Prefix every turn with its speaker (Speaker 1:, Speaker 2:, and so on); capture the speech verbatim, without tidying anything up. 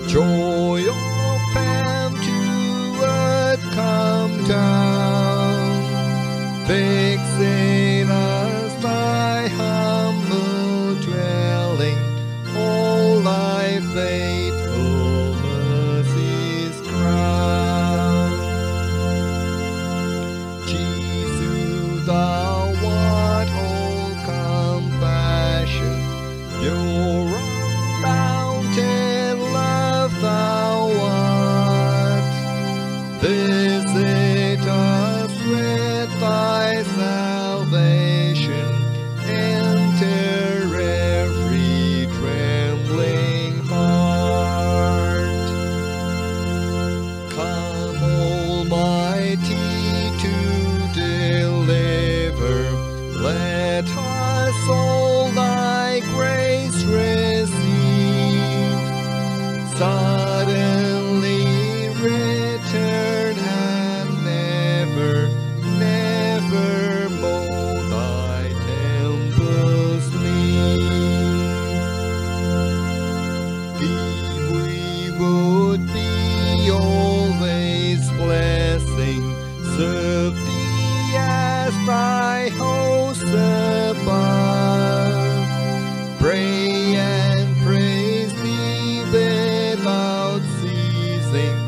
Speaker 1: Joy of heaven to earth come down, fixing us thy humble dwelling, all thy faithful mercies crown. Jesus, thou art all compassion, your unbounded love thou art. Visit us with thy salvation, enter every trembling heart. Come, Almighty, to deliver, let us all thy grace receive. Suddenly return and never, never more thy temples leave. Thee we would be always blessing, serve thee as thy host above, pray and praise thee without ceasing,